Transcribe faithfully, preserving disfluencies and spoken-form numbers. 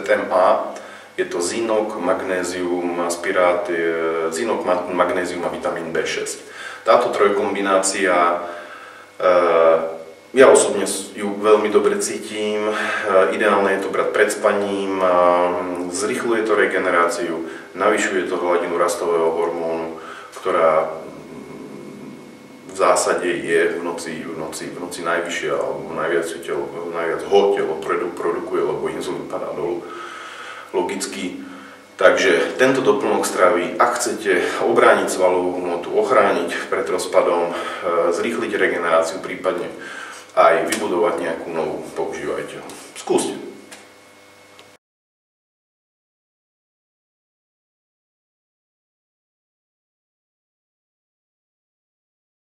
Z M A. Je to zinok, magnézium, spirát, zinok, magnézium a vitamín B šesť. Táto trojkombinácia, ja osobne ju veľmi dobre cítim, ideálne je to brať pred spaním, zrýchľuje to regeneráciu, navyšuje to hladinu rastového hormónu, ktorá v zásade je v noci, v noci, v noci najvyššia, alebo najviac, telo, najviac ho telo produkuje, lebo inzulín padá dolu, logicky. Takže tento doplnok stravy, ak chcete obrániť svalovú hmotu, ochrániť pred rozpadom, zrýchliť regeneráciu, prípadne aj vybudovať nejakú novú, používajte ho. Skúste.